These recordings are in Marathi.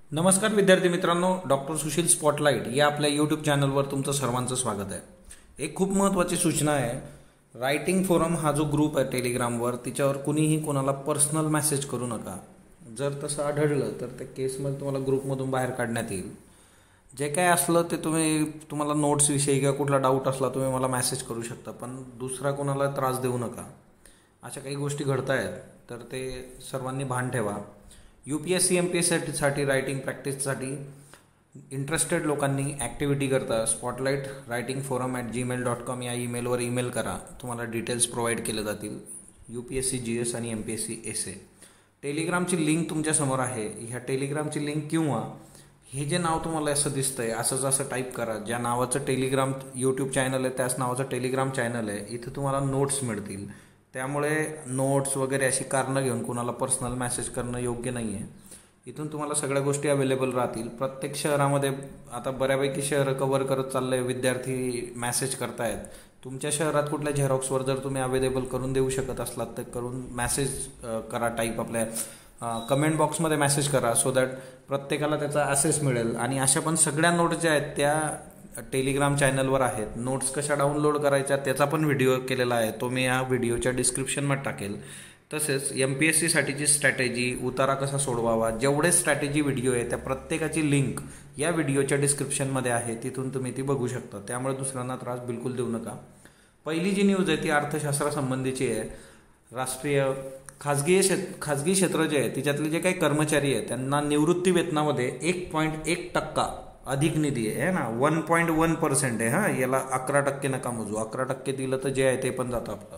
नमस्कार विद्यार्थी मित्रांनो, डॉक्टर सुशील स्पॉटलाइट या आपल्या यूट्यूब चॅनलवर तुमचं सर्वांचं स्वागत आहे। एक खूप महत्त्वाची सूचना आहे, रायटिंग फोरम हा जो ग्रुप आहे टेलिग्रामवर, तिच्यावर कुणीही कोणाला पर्सनल मेसेज करू नका। जर तसं आढळलं तर त्या केसमध्ये तुम्हाला ग्रुपमधून बाहेर काढण्यात येईल। जे काय असलं ते तुम्हाला नोट्सविषयी किंवा कुठला डाऊट असला तुम्ही मला मेसेज करू शकता, पण दुसरा कोणाला त्रास देऊ नका। अशा काही गोष्टी घडत आहेत तर ते सर्वांनी भान ठेवा। UPSC MPSC रायटिंग प्रॅक्टिससाठी इंटरेस्टेड लोकांनी ॲक्टिव्हिटी करता spotlight-writing-forum@gmail.com या ईमेलवर ईमेल करा, तुम्हाला डिटेल्स प्रोव्हाइड केले जातील। UPSC GS आणि MPSC SA टेलिग्रामची लिंक तुमच्यासमोर आहे। ह्या टेलिग्रामची लिंक किंवा हे जे नाव तुम्हाला असं दिसतंय असं टाईप करा, ज्या नावाचं टेलिग्राम यूट्यूब चॅनल आहे त्याच नावाचं टेलिग्राम चॅनल आहे। इथं तुम्हाला नोट्स मिळतील, त्यामुळे नोट्स वगैरे अशी कारणं घेऊन कोणाला पर्सनल मेसेज करणं योग्य नाही आहे। इथून तुम्हाला सगळ्या गोष्टी अवेलेबल राहतील। प्रत्येक शहरामध्ये आता बऱ्यापैकी शहरं कव्हर करत चाललंय, विद्यार्थी मेसेज करतायत। तुमच्या शहरात कुठल्या झेरॉक्सवर जर तुम्ही अवेलेबल करून देऊ शकत असलात तर करून मेसेज करा, टाईप आपल्या कमेंट बॉक्समध्ये मेसेज करा, सो दॅट प्रत्येकाला त्याचा ॲसेस मिळेल। आणि अशा पण सगळ्या नोट्स ज्या आहेत त्या टेलिग्राम चॅनलवर आहेत। नोट्स कशा डाउनलोड करायच्या त्याचा पण व्हिडिओ केलेला आहे, तो मी या व्हिडिओच्या डिस्क्रिप्शनमध्ये टाकेल। तसेच MPSC साठीची स्ट्रॅटेजी, उतारा कसा सोडवावा, जेवढे स्ट्रॅटेजी व्हिडिओ आहे त्या प्रत्येकाची लिंक या व्हिडिओच्या डिस्क्रिप्शनमध्ये आहे, तिथून तुम्ही ती बघू शकता। त्यामुळे दुसऱ्यांना त्रास बिलकुल देऊ नका। पहिली जी न्यूज आहे ती अर्थशास्त्रासंबंधीची आहे। राष्ट्रीय खाजगी क्षेत्र जे आहे तिच्यातले जे काही कर्मचारी आहेत त्यांना निवृत्ती वेतनामध्ये 1.1% अधिक निधी आहे ना, 1.1% आहे। हां, याला 11% नका मोजू, 11% दिलं तर जे आहे ते पण जातं आपलं।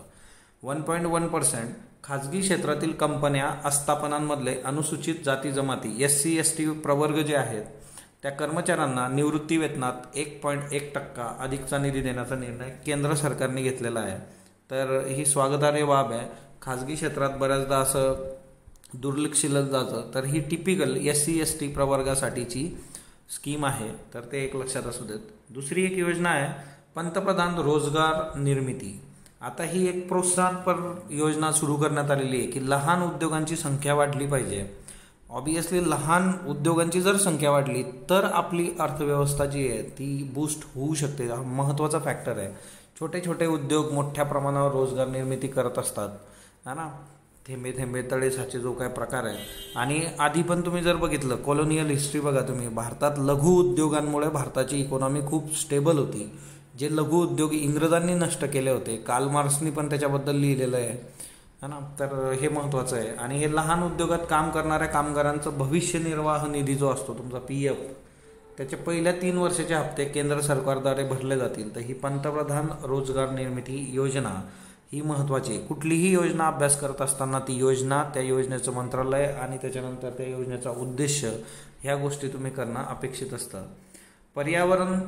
1.1% खाजगी क्षेत्रातील कंपन्या आस्थापनांमधले अनुसूचित जाती जमाती SC ST प्रवर्ग जे आहेत त्या कर्मचाऱ्यांना निवृत्ती वेतनात 1.1% अधिकचा निधी देण्याचा निर्णय केंद्र सरकारने घेतलेला आहे। तर ही स्वागतार्ह बाब आहे। खाजगी क्षेत्रात बऱ्याचदा असं दुर्लक्षिलं जातं, तर ही टिपिकल SC ST प्रवर्गासाठीची स्कीम आहे, तर ते एक लक्षात असू देत। दुसरी एक योजना आहे पंतप्रधान रोजगार निर्मिती। आता ही एक प्रोत्साहनपर योजना सुरू करण्यात आलेली आहे की लहान उद्योगांची संख्या वाढली पाहिजे। ऑब्वियसली लहान उद्योगांची जर संख्या वाढली तर आपली अर्थव्यवस्था जी आहे ती बूस्ट होऊ शकते, हा महत्त्वाचा फॅक्टर आहे। छोटे छोटे उद्योग मोठ्या प्रमाणावर रोजगार निर्मिती करत असतात, है ना। थेंबे थेंबे तळे साचे जो काय प्रकार आहे। आणि आधी पण तुम्ही जर बघितलं कॉलोनियल हिस्ट्री बघा तुम्ही, भारतात लघु उद्योगांमुळे भारताची इकॉनॉमी खूप स्टेबल होती। जे लघु उद्योग इंग्रजांनी नष्ट केले होते, कार्ल मार्क्सनी पण त्याच्याबद्दल लिहिलेलं आहे, है ना। तर हे महत्त्वाचं आहे। आणि हे लहान उद्योगात काम करणाऱ्या कामगारांचं भविष्य निर्वाह निधी जो असतो तुमचा PF, त्याचे पहिल्या 3 वर्षाचे हप्ते केंद्र सरकारद्वारे भरले जातील। तर ही पंतप्रधान रोजगार निर्मिती योजना ही महत्त्वाची आहे। कुठलीही योजना अभ्यास करत असताना ती योजना, त्या योजनेचं मंत्रालय आणि त्याच्यानंतर त्या योजनेचा उद्देश, ह्या गोष्टी तुम्ही करणं अपेक्षित असतं। पर्यावरण,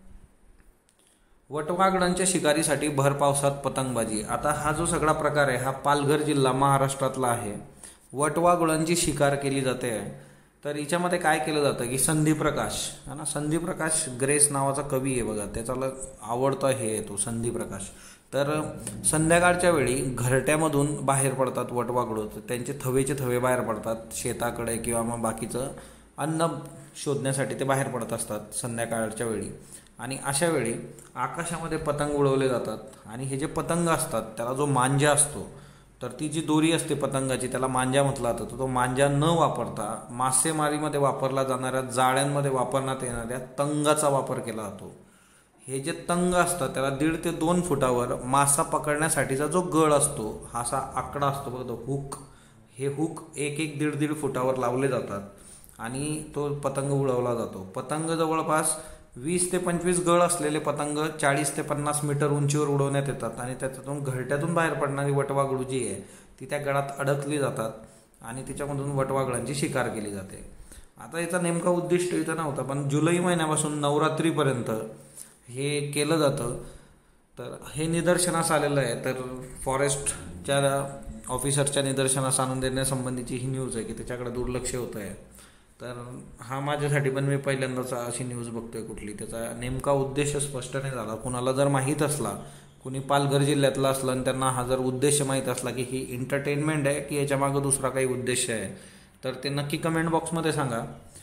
वटवाघळांच्या शिकारीसाठी भर पावसात पतंगबाजी। आता हा जो सगळा प्रकार आहे हा पालघर जिल्हा महाराष्ट्रातला आहे। वटवाघळांची शिकार केली जाते। तर हिच्यामध्ये काय केलं जातं की संदीप प्रकाश, है ना, संदीप प्रकाश ग्रेस नावाचा कवी आहे बघा, त्याचा आवडता हे तो संदीप प्रकाश। तर संध्याकाळच्या वेळी घरट्यामधून बाहेर पडतात वटवाघळं, त्यांचे थवेचे थवे बाहेर पडतात शेताकडे किंवा मग बाकीचं अन्न शोधण्यासाठी ते बाहेर पडत असतात संध्याकाळच्या वेळी। आणि अशा वेळी आकाशामध्ये पतंग उडवले जातात। आणि हे जे पतंग असतात त्याला जो मांजा असतो, तर ती जी दोरी असते पतंगाची त्याला मांजा म्हटलं जातं। तर तो मांजा न वापरता मासेमारीमध्ये वापरला जाणाऱ्या जाळ्यांमध्ये वापरण्यात येणाऱ्या तंगाचा वापर केला जातो। हे जे तंग असतात त्याला 1.5 ते 2 फुटावर मासा पकडण्यासाठीचा जो गळ असतो, हा असा आकडा असतो बघा, तो हुक, हे हुक 1-1.5 फुटावर लावले जातात आणि तो पतंग उडवला जातो। पतंग जवळपास 20 ते 25 गळ असलेले पतंग 40 ते 50 मीटर उंचीवर उडवण्यात येतात आणि त्याच्यातून घरट्यातून बाहेर पडणारी वटवाघळू जी आहे ती त्या गळात अडकली जातात आणि तिच्यामधून वटवाघळांची शिकार केली जाते। आता याचा नेमका उद्दिष्ट इथं नव्हता, पण जुलै महिन्यापासून नवरात्रीपर्यंत हे केलं जातं। तर हे निदर्शनास आलेलं आहे। तर फॉरेस्टच्या ऑफिसरच्या निदर्शनास आणून देण्यासंबंधीची ही न्यूज आहे की त्याच्याकडे दुर्लक्ष होतं आहे। तर हा माझ्यासाठी पण मी पहिल्यांदाच अशी न्यूज बघतोय कुठली, त्याचा नेमका उद्देश स्पष्ट नाही झाला। कुणाला जर माहीत असला, कुणी पालघर जिल्ह्यातला असला आणि त्यांना हा जर उद्देश माहीत असला की ही एंटरटेनमेंट आहे की याच्या मागं दुसरा काही उद्देश आहे, तर ते नक्की कमेंट बॉक्समध्ये सांगा।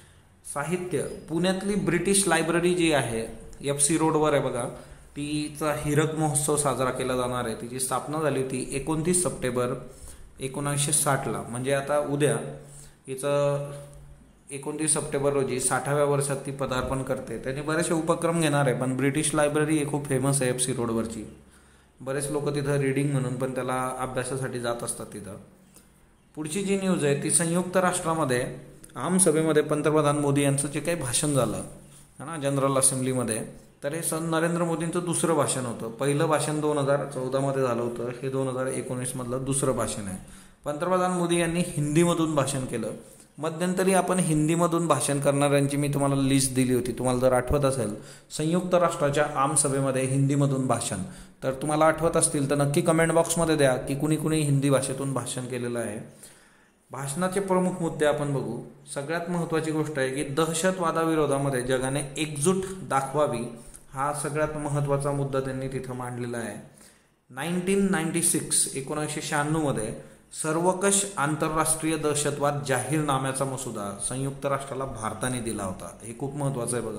साहित्य, पुण्यातली ब्रिटिश लायब्ररी जी आहे FC रोडवर आहे बघा, तिचा हीरक महोत्सव साजरा केला जाणार आहे. तिची स्थापना झाली होती 29 सप्टेंबर 1960ला, म्हणजे आता उद्या हिचं 29 सप्टेंबर रोजी 60व्या वर्षात ती पदार्पण करते. त्यांनी बरेचसे उपक्रम घेणार आहे, पण ब्रिटिश लायब्ररी ही खूप फेमस आहे FC रोडवरची. बरेच लोक तिथं रीडिंग म्हणून पण त्याला अभ्यासासाठी जात असतात तिथं. पुढची जी न्यूज आहे ती संयुक्त राष्ट्रामध्ये आमसभेमध्ये पंतप्रधान मोदी यांचं जे काही भाषण झालं है ना जनरल असेंब्लीमध्ये, तर हे नरेंद्र मोदींचं दुसरं भाषण होतं. पहिलं भाषण 2014मध्ये झालं होतं, हे 2019मधलं दुसरं भाषण आहे. पंतप्रधान मोदी यांनी हिंदीमधून भाषण केलं. मध्यंतरी आपण हिंदीमधून भाषण करणाऱ्यांची मी तुम्हाला लिस्ट दिली होती, तुम्हाला जर आठवत असेल, संयुक्त राष्ट्राच्या आमसभेमध्ये हिंदीमधून भाषण. तर तुम्हाला आठवत असतील तर नक्की कमेंट बॉक्समध्ये द्या की कुणी कुणी हिंदी भाषेतून भाषण केलेलं आहे. भाषणाचे प्रमुख मुद्दे आपण बघू. सगळ्यात महत्त्वाची गोष्ट आहे की दहशतवादाविरोधामध्ये जगाने एकजूट दाखवावी, हा सगळ्यात महत्त्वाचा मुद्दा त्यांनी तिथं मांडलेला आहे. 1996 सर्वकष आंतरराष्ट्रीय दहशतवाद जाहीरनाम्याचा मसुदा संयुक्त राष्ट्राला भारताने दिला होता. हे खूप महत्त्वाचं आहे बघा.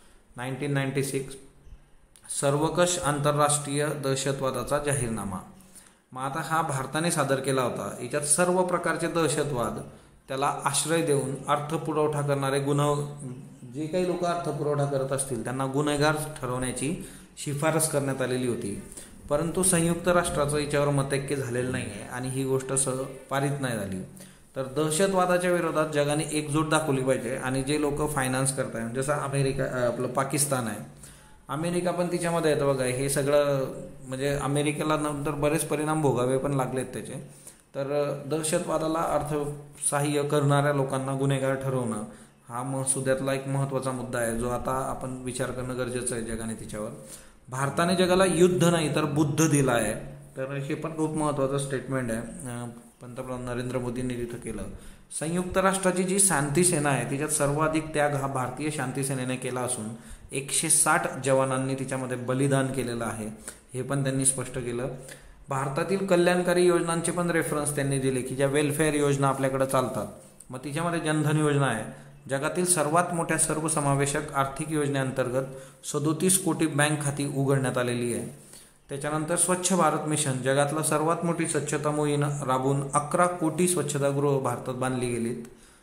1996 सर्वकष आंतरराष्ट्रीय दहशतवादाचा जाहीरनामा. मग आता हा भारताने सादर केला होता. याच्यात सर्व प्रकारचे दहशतवाद त्याला आश्रय देऊन अर्थपुरवठा करणारे जे काही लोक अर्थपुरवठा करत असतील त्यांना गुन्हेगार ठरवण्याची शिफारस करण्यात आलेली होती. परंतु संयुक्त राष्ट्राचं याच्यावर मतैक्य झालेलं नाही आहे आणि ही गोष्ट पारित नाही झाली. तर दहशतवादाच्या विरोधात जगाने एकजूट दाखवली पाहिजे आणि जे लोक फायनान्स करत आहेत, जसं अमेरिका, आपलं पाकिस्तान आहे, अमेरिका पण तिच्यामध्ये येतं बघा. हे सगळं म्हणजे अमेरिकेला नंतर बरेच परिणाम भोगावे पण लागलेत त्याचे. तर दहशतवादाला अर्थसहाय्य करणाऱ्या लोकांना गुन्हेगार ठरवणं हा मसुद्यातला एक महत्त्वाचा मुद्दा आहे, जो आता आपण विचार करणं गरजेचं आहे जगाने तिच्यावर. भारताने जगाला युद्ध नाही तर बुद्ध दिला आहे, तर हे पण खूप महत्त्वाचं स्टेटमेंट आहे पंतप्रधान नरेंद्र मोदींनी तिथं केलं. संयुक्त राष्ट्राची जी शांती सेना आहे तिच्यात सर्वाधिक त्याग हा भारतीय शांती सेनेने केला असून 160 जवानांनी तिच्यामध्ये बलिदान केलेलं आहे, हे पण त्यांनी स्पष्ट केलं. भारतातील कल्याणकारी योजनांचे पण रेफरन्स त्यांनी दिले की ज्या वेलफेअर योजना आपल्याकडे चालतात, मग तिच्यामध्ये जनधन योजना आहे, जगातील सर्वात मोठ्या सर्वसमावेशक आर्थिक योजनेअंतर्गत 37 कोटी बँक खाती उघडण्यात आलेली आहे. त्याच्यानंतर स्वच्छ भारत मिशन, जगातला सर्वात मोठी स्वच्छता मोहीम राबवून 11 कोटी स्वच्छतागृह भारतात बांधली गेलीत.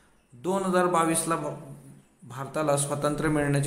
2022ला भारताला स्वातंत्र्य मिळण्याची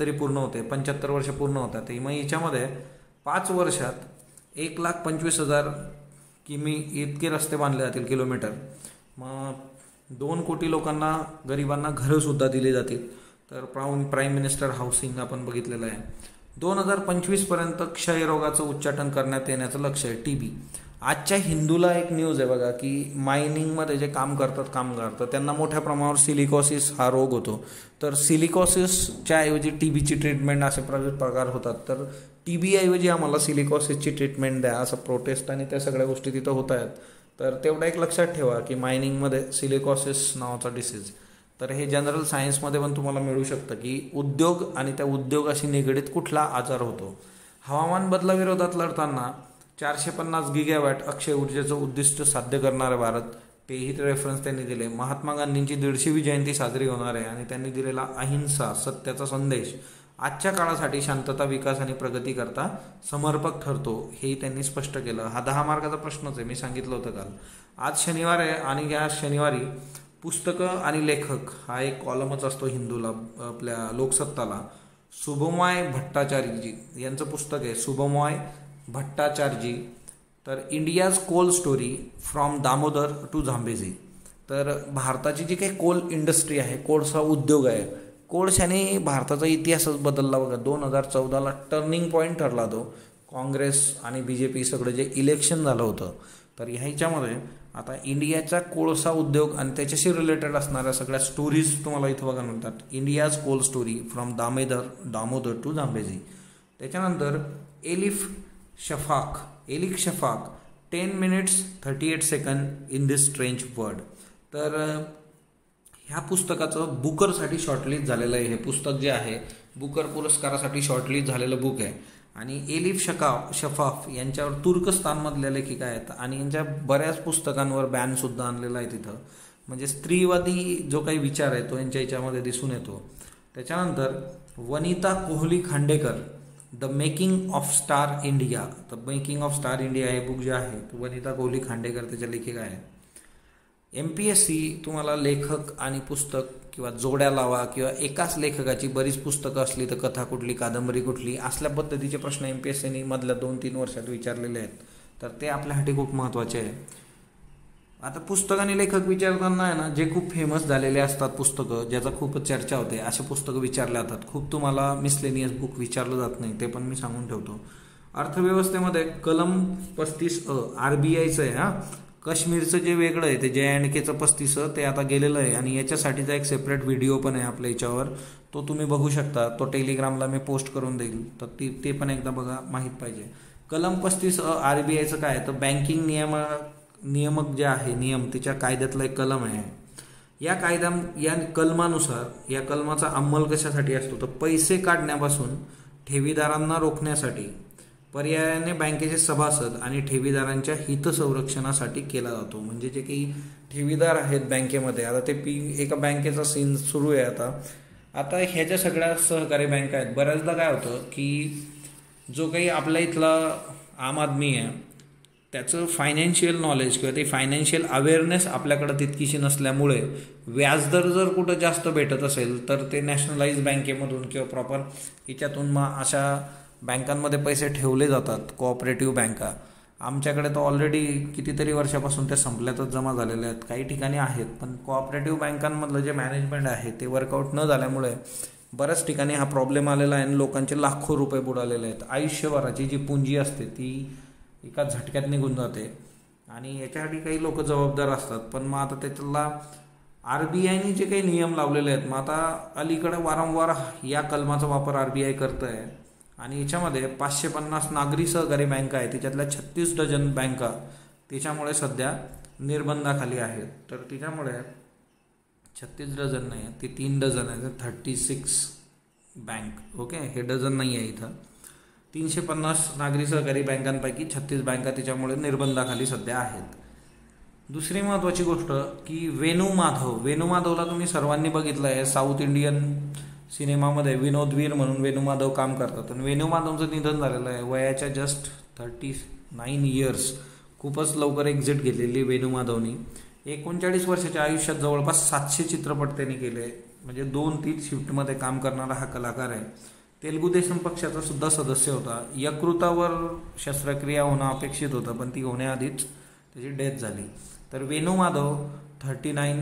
75 वर्ष पूर्ण होतात. मग याच्यामध्ये 5 वर्षात 1,25,000 किमी इतके रस्ते बांधले जातील, किलोमीटर. मग 2 कोटी लोकांना, गरिबांना घरंसुद्धा दिली जातील. तर प्राईम मिनिस्टर हाऊसिंग आपण बघितलेलं आहे. 2025पर्यंत क्षयरोगाचं उच्चाटन करण्यात येण्याचं लक्ष आहे. TB. आजच्या हिंदूला एक न्यूज आहे बघा की मायनिंगमध्ये जे काम करतात कामगार, तर त्यांना मोठ्या प्रमाणावर सिलिकॉसिस हा रोग होतो. तर सिलिकॉसिसच्या ऐवजी TBची ट्रीटमेंट असे प्रकार होतात. तर TB ऐवजी आम्हाला सिलिकॉसिसची ट्रीटमेंट द्या, असं प्रोटेस्ट आणि त्या सगळ्या गोष्टी तिथं होत आहेत. तर तेवढं एक लक्षात ठेवा की मायनिंगमध्ये सिलिकॉसिस नावाचा डिसीज, तर हे जनरल सायन्समध्ये पण तुम्हाला मिळू शकतं की उद्योग आणि त्या उद्योगाशी निगडीत कुठला आजार होतो. हवामान बदलाविरोधात लढताना 450 गिगावॅट अक्षय ऊर्जेचं उद्दिष्ट साध्य करणारे भारत, तेही रेफरन्स त्यांनी दिले. महात्मा गांधींची 150वी जयंती साजरी होणार आहे आणि त्यांनी दिलेला अहिंसा सत्याचा संदेश आजच्या काळासाठी शांतता, विकास आणि प्रगती करता समर्पक ठरतो, हेही त्यांनी स्पष्ट केलं. हा 10 मार्काचा प्रश्नच आहे, मी सांगितलं होतं काल. आज शनिवार आहे आणि या शनिवारी पुस्तकं आणि लेखक हा एक कॉलमच असतो हिंदूला, आपल्या लोकसत्ताला. शुभमॉय भट्टाचार्यजी यांचं पुस्तक आहे, शुभमॉय भट्टाचार्यजी. तर India's coal story from Damodar to Zambezi. तर भारताची जी काही कोल इंडस्ट्री आहे, कोळसा उद्योग आहे, कोळशाने भारताचा इतिहासच बदलला बघा. 2014ला टर्निंग पॉईंट ठरला तो. काँग्रेस आणि BJP सगळं जे इलेक्शन झालं होतं, तर ह्याच्यामध्ये आता इंडियाचा कोळसा उद्योग आणि त्याच्याशी रिलेटेड असणाऱ्या सगळ्या स्टोरीज तुम्हाला इथं बघा मिळतात. India's coal story from Damodar to Zambezi. त्याच्यानंतर Elif Shafak 10 minutes 38 seconds in this strange world. तर ह्या पुस्तकाचं बुकरसाठी शॉर्टलिस्ट झालेलं आहे. हे पुस्तक जे आहे बुकर पुरस्कारासाठी शॉर्टलिस्ट झालेलं बुक आहे. आणि एलिफ शफाफ यांच्यावर तुर्कस्तानमधल्या लेखिका आहेत आणि यांच्या बऱ्याच पुस्तकांवर बॅनसुद्धा आणलेला आहे तिथं. म्हणजे स्त्रीवादी जो काही विचार आहे तो यांच्या याच्यामध्ये दिसून येतो. त्याच्यानंतर Vanita Kohli Khandekar, the making of Star India. The making of Star India हे बुक जे आहे तो वनिता कोहली खांडेकर त्याच्या लेखिका आहे. MPSC तुम्हाला लेखक आणि पुस्तक किंवा जोड्या लावा किंवा एकाच लेखकाची बरीच पुस्तकं असली तर कथा कुठली, कादंबरी कुठली, असल्या पद्धतीचे प्रश्न MPSCने मधल्या 2-3 वर्षात विचारलेले आहेत. तर ते आपल्यासाठी खूप महत्त्वाचे आहे. आता पुस्तक आणि लेखक विचारताना आहे ना, जे खूप फेमस झालेले असतात पुस्तकं, ज्याचा खूपच चर्चा होते, असे पुस्तकं विचारले जातात. खूप तुम्हाला मिसलेनियस बुक विचारलं जात नाही, ते पण मी सांगून ठेवतो. अर्थव्यवस्थेमध्ये कलम 35A RBIचं आहे. काश्मीरचं जे वेगळं आहे ते J&Kचं 35 ते आता गेलेलं आहे आणि याच्यासाठीचा एक सेपरेट व्हिडिओ पण आहे आपल्या याच्यावर, तो तुम्ही बघू शकता. तो टेलिग्रामला मी पोस्ट करून देईल, तर ते पण एकदा बघा, माहीत पाहिजे. कलम 35A RBIचं काय आहे तर बँकिंग नियमक जे आहे नियम, त्याच्या कायद्यातला एक कलम आहे. या कलमानुसार या कलमाचा अंमल कशासाठी असतो तर पैसे काढण्यापासून ठेवीदारांना रोखण्यासाठी, पर्यायाने बँकेचे सभासद आणि ठेवीदारांच्या हितसंरक्षणासाठी केला जातो. म्हणजे जे काही ठेवीदार आहेत बँकेमध्ये, आता ते एका बँकेचा सीन सुरू आहे. आता ह्याच्या सगळ्या सहकारी बँका आहेत. बऱ्याचदा काय होतं की जो काही आपल्या इथला आम आदमी आहे त्याचं फायनान्शियल नॉलेज किंवा ते फायनान्शियल अवेअरनेस आपल्याकडं तितकीशी नसल्यामुळे व्याजदर जर कुठं जास्त भेटत असेल तर ते नॅशनलाइज बँकेमधून किंवा प्रॉपर याच्यातून मग अशा बँकांमध्ये पैसे ठेवले जातात. कोऑपरेटिव्ह बँका आमच्याकडे तर ऑलरेडी कितीतरी वर्षापासून ते संपल्यातच जमा झालेले आहेत. काही ठिकाणी आहेत, पण कोऑपरेटिव्ह बँकांमधलं जे मॅनेजमेंट आहे ते वर्कआउट न झाल्यामुळे बऱ्याच ठिकाणी हा प्रॉब्लेम आलेला आहे आणि लोकांचे लाखो रुपये बुडालेले आहेत. आयुष्यभराची जी पुंजी असते ती एका झटक्यात निघून जाते आणि याच्यासाठी काही लोक जबाबदार असतात. पण मग आता त्याच्याला RBIने जे काही नियम लावलेले आहेत, मग आता अलीकडे वारंवार या कलमाचा वापर RBI करत आहे आणि याच्यामध्ये 550 नागरी सहकारी बँका आहेत, त्याच्यातल्या 36 डझन बँका त्याच्यामुळे सध्या निर्बंधाखाली आहेत. तर त्याच्यामुळे 36 डझन नाही आहे, ते 3 डझन आहे, 36 बँक. ओके, हे डझन नाही आहे इथं. 350 नागरी सहकारी बँकांपैकी 36 बँका त्याच्यामुळे निर्बंधाखाली सध्या आहेत. दुसरी महत्त्वाची गोष्ट की वेणू माधवला तुम्ही सर्वांनी बघितलं आहे. साऊथ इंडियन सिनेमामध्ये विनोदवीर म्हणून वेणू माधव काम करतात आणि वेणू माधवचं निधन झालेलं आहे वयाच्या जस्ट 39 इयर्स. खूपच लवकर एक्झिट घेतलेली वेणू माधवनी. 39 वर्षाच्या आयुष्यात जवळपास 700 चित्रपट त्यांनी केले. म्हणजे 2-3 शिफ्टमध्ये काम करणारा हा कलाकार आहे. तेलुगू देशम पक्षाचा सुद्धा सदस्य होता. यकृतावर शस्त्रक्रिया होणं अपेक्षित होतं, पण ती होण्याआधीच त्याची डेथ झाली. तर वेणू माधव 39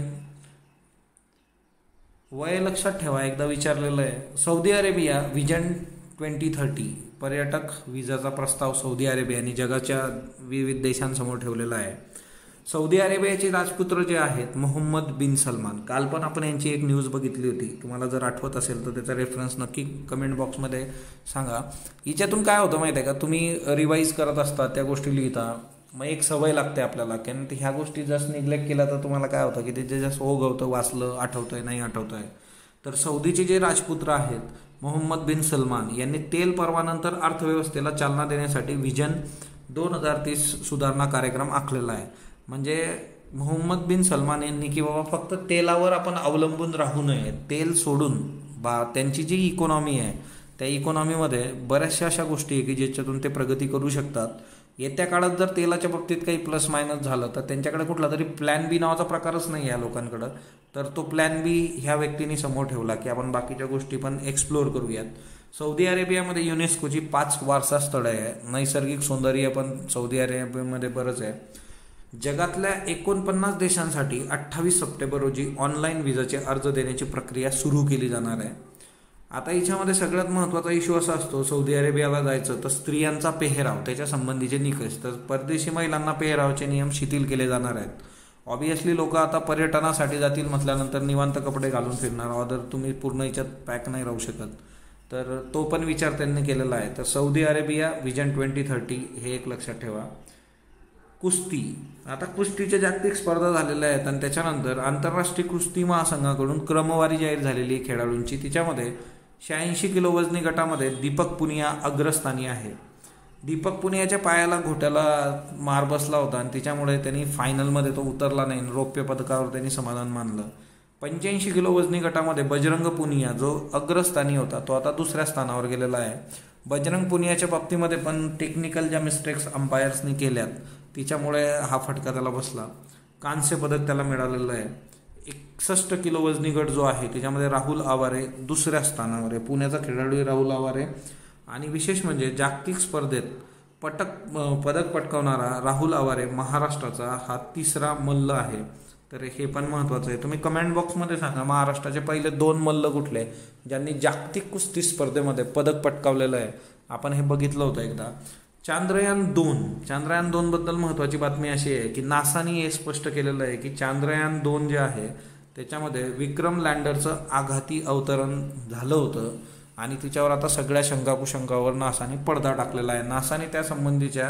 वय लक्षात ठेवा, एकदा विचारलेलं आहे. सौदी अरेबिया व्हिजन 2030 पर्यटक विजाचा प्रस्ताव सौदी अरेबियाने जगाच्या विविध देशांसमोर ठेवलेला आहे. सौदी अरेबियाचे राजपुत्र जे आहेत मोहम्मद बिन सलमान, काल पण आपण यांची एक न्यूज बघितली होती. तुम्हाला जर आठवत असेल तर त्याचा रेफरन्स नक्की कमेंट बॉक्समध्ये सांगा. हिच्यातून काय होतं माहिती आहे का, तुम्ही रिवाईज करत असता त्या गोष्टी लिहिता, मग एक सवय लागते आपल्याला की ह्या गोष्टी जस्ट निग्लेक्ट केल्या तर तुम्हाला काय होतं की ते जस्ट ओघवतं, वाचलं, आठवतंय, नाही आठवतंय. तर सौदीचे जे राजपुत्र आहेत मोहम्मद बिन सलमान यांनी तेल पर्वानंतर अर्थव्यवस्थेला चालना देण्यासाठी व्हिजन 2030 सुधारणा कार्यक्रम आखलेला आहे. म्हणजे मोहम्मद बिन सलमान यांनी की बाबा फक्त तेलावर आपण अवलंबून राहू नये, तेल सोडून त्यांची जी इकॉनॉमी आहे त्या इकॉनॉमीमध्ये बऱ्याचशा अशा गोष्टी आहे की ज्याच्यातून ते प्रगती करू शकतात. येत्या काळात जर तेलाच्या बाबतीत काही प्लस मायनस झालं तर त्यांच्याकडे कुठला तरी प्लॅन बी नावाचा प्रकारच नाही या लोकांकडं. तर तो प्लॅन बी ह्या व्यक्तींनी समोर ठेवला की आपण बाकीच्या गोष्टी पण एक्सप्लोअर करूयात. सौदी अरेबियामध्ये युनेस्कोची 5 वारसा स्थळं आहे. नैसर्गिक सौंदर्य पण सौदी अरेबियामध्ये बरंच आहे. जगातल्या 49 देशांसाठी 28 सप्टेंबर रोजी ऑनलाईन व्हिजाचे अर्ज देण्याची प्रक्रिया सुरू केली जाणार आहे. आता याच्यामध्ये सगळ्यात महत्त्वाचा इश्यू असा असतो, सौदी अरेबियाला जायचं तर स्त्रियांचा पेहराव, त्याच्या संबंधीचे निकष. तर परदेशी महिलांना पेहरावचे नियम शिथिल केले जाणार आहेत. ऑब्वियसली लोक आता पर्यटनासाठी जातील म्हटल्यानंतर निवांत कपडे घालून फिरणार, ऑदर तुम्ही पूर्ण याच्यात पॅक नाही राहू शकत. तर तो पण विचार त्यांनी केलेला आहे. तर सौदी अरेबिया व्हिजन 2030 हे एक लक्षात ठेवा. कुस्ती, आता कुस्तीच्या जागतिक स्पर्धा झालेल्या आहेत आणि त्याच्यानंतर आंतरराष्ट्रीय कुस्ती महासंघाकडून क्रमवारी जाहीर झालेली आहे खेळाडूंची. तिच्यामध्ये 86 किलो वजनी गटामध्ये दीपक पुनिया अग्रस्थानी आहे. दीपक पुनियाच्या पायाला घोट्याला मार बसला होता आणि त्याच्यामुळे त्यांनी फायनलमध्ये तो उतरला नाही. रौप्य पदकावर त्यांनी समाधान मानलं. 85 किलो वजनी गटामध्ये बजरंग पुनिया जो अग्रस्थानी होता तो आता दुसऱ्या स्थानावर गेलेला आहे. बजरंग पुनियाच्या बाबतीमध्ये पण टेक्निकल ज्या मिस्टेक्स अंपायर्सनी केल्यात तिच्यामुळे हा फटका त्याला बसला. कांस्य पदक त्याला मिळालेलं आहे. 61 किलो वजनी गट जो आहे त्याच्यामध्ये राहुल आवारे दुसऱ्या स्थानावर आहे. पुण्याचा खेळाडू राहुल आवारे. आणि विशेष म्हणजे जागतिक स्पर्धेत पदक पटकावणारा राहुल आवारे महाराष्ट्राचा हा तिसरा मल्ल आहे. तर हे पण महत्त्वाचं आहे. तुम्ही कमेंट बॉक्समध्ये सांगा महाराष्ट्राचे पहिले 2 मल्ल कुठले ज्यांनी जागतिक कुस्ती स्पर्धेमध्ये पदक पटकावलेलं आहे. आपण हे बघितलं होतं एकदा. चांद्रयान 2 बद्दल महत्त्वाची बातमी अशी आहे की नासानी हे स्पष्ट केलेलं आहे की चांद्रयान 2 जे आहे त्याच्यामध्ये विक्रम लँडरचं आघाती अवतरण झालं होतं आणि तिच्यावर आता सगळ्या शंकाकुशंकावर नासाने पडदा टाकलेला आहे. नासाने त्या संबंधीच्या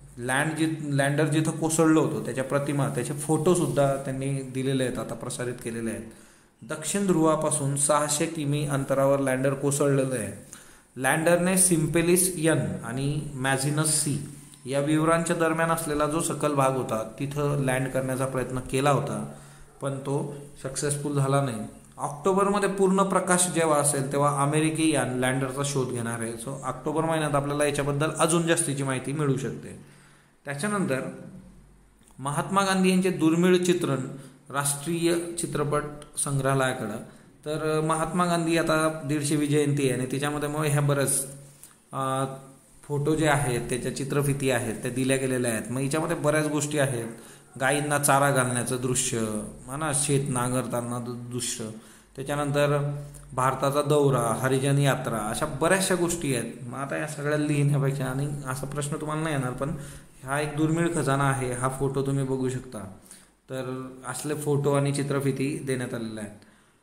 लँडर जिथं कोसळलं होतं त्याच्या प्रतिमा त्याचे फोटोसुद्धा त्यांनी दिलेले आहेत, आता प्रसारित केलेले आहेत. दक्षिण ध्रुवापासून 600 किमी अंतरावर लँडर कोसळलेलं आहे. लँडरने सिम्पेलिस यन आणि मॅझिनस सी या विवरांच्या दरम्यान असलेला जो सकल भाग होता तिथं लँड करण्याचा प्रयत्न केला होता पण तो सक्सेसफुल झाला नाही. ऑक्टोबरमध्ये पूर्ण प्रकाश जेव्हा असेल तेव्हा अमेरिकी यान लँडरचा शोध घेणार आहे. सो ऑक्टोबर महिन्यात आपल्याला याच्याबद्दल अजून जास्तीची माहिती मिळू शकते. त्याच्यानंतर महात्मा गांधी यांचे दुर्मिळ चित्रण राष्ट्रीय चित्रपट संग्रहालयाकडं. तर महात्मा गांधी आता 150वी जयंती आहे आणि त्याच्यामध्ये मग ह्या बरंच फोटो जे आहेत त्याच्या चित्रफिती आहेत त्या दिल्या गेलेल्या आहेत. मग याच्यामध्ये बऱ्याच गोष्टी आहेत. गायींना चारा घालण्याचं दृश्य म्हणा, शेत नांगरताना दृश्य, त्याच्यानंतर भारताचा दौरा, हरिजन यात्रा, अशा बऱ्याचशा गोष्टी आहेत. मग आता या सगळ्या लिहिण्यापेक्षा आणि असा प्रश्न तुम्हाला नाही येणार पण हा एक दुर्मिळ खजाना आहे. हा फोटो तुम्ही बघू शकता. तर असले फोटो आणि चित्रफिती देण्यात आलेल्या आहेत.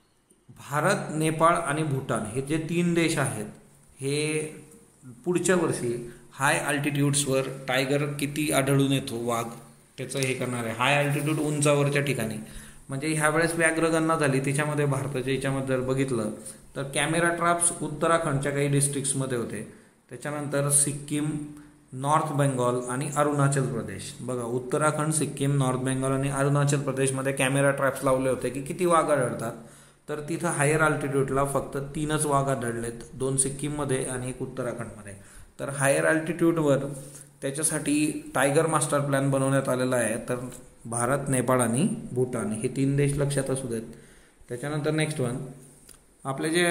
भारत, नेपाळ आणि भूटान हे जे 3 देश आहेत हे पुढच्या वर्षी हाय अल्टिट्यूड्सवर टायगर किती आढळून येतो वाघ त्याचं हे करणार आहे. हाय अल्टिट्यूड उंचावरच्या ठिकाणी म्हणजे ह्यावेळेस व्याघ्रगणना झाली त्याच्यामध्ये भारताच्या याच्यामध्ये जर बघितलं तर कॅमेरा ट्रॅप्स उत्तराखंडच्या काही डिस्ट्रिक्ट्समध्ये होते. त्याच्यानंतर सिक्कीम, नॉर्थ बेंगॉल आणि अरुणाचल प्रदेश. बघा उत्तराखंड, सिक्कीम, नॉर्थ बेंगॉल आणि अरुणाचल प्रदेशमध्ये कॅमेरा ट्रॅप्स लावले होते की किती वाघ आढळतात. तर तिथं हायर अल्टिट्यूडला फक्त 3च वाघ आढळलेत, 2 सिक्कीममध्ये आणि 1 उत्तराखंडमध्ये. तर हायर अल्टिट्यूडवर त्याच्यासाठी टायगर मास्टर प्लॅन बनवण्यात आलेला आहे. तर भारत, नेपाळ आणि भूटान हे 3 देश लक्षात असू देत. त्याच्यानंतर नेक्स्ट वन आपले जे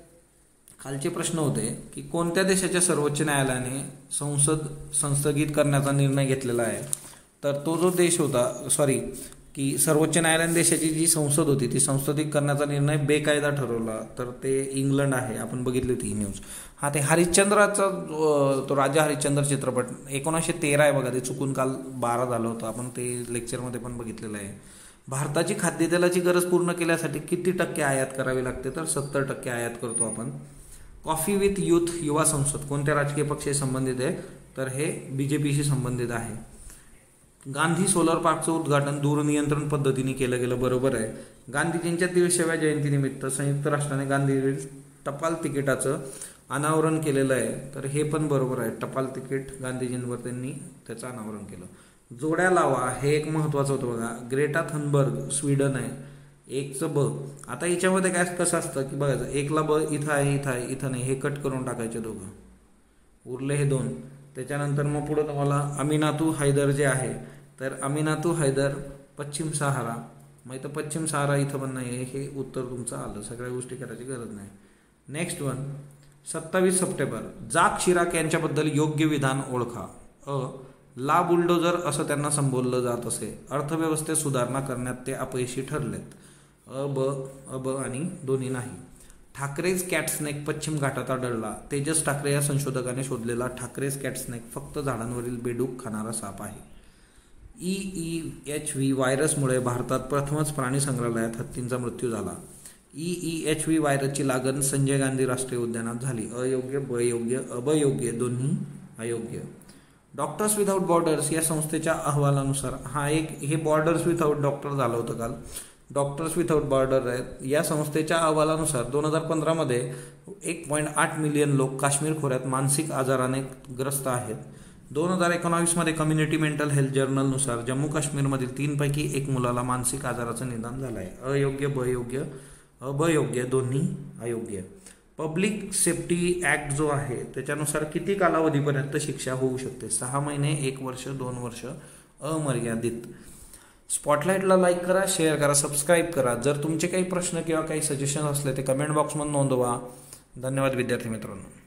खालचे प्रश्न होते की कोणत्या देशाच्या सर्वोच्च न्यायालयाने संसद संस्थगित करण्याचा निर्णय घेतलेला आहे. तर तो जो देश होता की सर्वोच्च न्यायालयाने देशाची जी संसद होती ती संस्थगित करण्याचा निर्णय बेकायदा ठरवला तर ते इंग्लंड आहे. आपण बघितली होती ही न्यूज. हा ते हरिश्चंद्राचा तो राजा हरिश्चंद्र चित्रपट 1913 आहे बघा. ते चुकून काल 12 झालं होतं. आपण ते लेक्चरमध्ये पण बघितलेलं आहे. भारताची खाद्यतेलाची गरज पूर्ण केल्यासाठी किती टक्के आयात करावी लागते तर 70% आयात करतो आपण. कॉफी विथ यूथ युवा संसद कोणत्या राजकीय पक्षाशी संबंधित आहे तर हे BJPशी संबंधित आहे. गांधी सोलर पार्कचं उद्घाटन दूरनियंत्रण पद्धतीने केलं गेलं, बरोबर आहे. गांधीजींच्या 150व्या जयंतीनिमित्त संयुक्त राष्ट्राने गांधी टपाल तिकिटाचं अनावरण केलेलं आहे. तर हे पण बरोबर आहे. टपाल तिकीट गांधीजींवर त्यांनी त्याचं अनावरण केलं. जोड्या लावा हे एक महत्त्वाचं होतं बघा. ग्रेटा थनबर्ग स्वीडन आहे. 1चं ब. आता याच्यामध्ये काय कसं असतं की बघायचं 1ला ब इथं आहे, इथं आहे, इथं नाही, हे कट करून टाकायचे दोघं, उरले हे 2. त्याच्यानंतर मग पुढं तुम्हाला अमिनातू हैदर जे आहे तर अमिनातू हैदर पश्चिम सहारा. मग इथं पश्चिम सहारा इथं पण नाही आहे, हे उत्तर तुमचं आलं. सगळ्या गोष्टी करायची गरज नाही. Next one 27 September Jacques Chirac यांच्याबद्दल योग्य विधान ओळखा. ला बुलडोजर असं त्यांना संबोधलं जात असे. अर्थव्यवस्थेत सुधारणा करण्यात ते अपयशी ठरलेत. ब आणि दोन्ही नाही. ठाकरेज कॅटस्नेक पश्चिम घाटात आढळला. तेजस ठाकरे या संशोधकाने शोधलेला ठाकरेज कॅटस्नेक फक्त झाडांवरील बेडूक खाणारा साप आहे. EEHV व्हायरसमुळे भारतात प्रथमच प्राणी संग्रहालयात हत्तींचा मृत्यू झाला. EEHV व्हायरसची लागण संजय गांधी राष्ट्रीय उद्यानात झाली. अयोग्य, बयोग्य, अबयोग्य, दोन्ही अयोग्य. डॉक्टर्स विथआउट बॉर्डर्स या संस्थेच्या अहवालानुसार हे बॉर्डर्स विथआउट डॉक्टर झालं होतं काल. डॉक्टर्स विथआउट बॉर्डर आहेत या संस्थेच्या अहवालानुसार 2015मध्ये 1.8 मिलियन लोक काश्मीर खोऱ्यात मानसिक आजाराने ग्रस्त आहेत. 2019मध्ये कम्युनिटी मेंटल हेल्थ जर्नलनुसार जम्मू काश्मीरमधील 3 पैकी 1 मुलाला मानसिक आजाराचं निदान झालं आहे. अयोग्य, अभयोग्य दोन्ही अयोग्य. पब्लिक सेफ्टी ॲक्ट जो आहे त्याच्यानुसार किती कालावधीपर्यंत शिक्षा होऊ शकते? 6 महिने, 1 वर्ष, 2 वर्ष, अमर्यादित. स्पॉटलाईटला लाईक करा, शेअर करा, सबस्क्राईब करा. जर तुमचे काही प्रश्न किंवा काही सजेशन असले ते कमेंट बॉक्समध्ये नोंदवा. धन्यवाद विद्यार्थी मित्रांनो.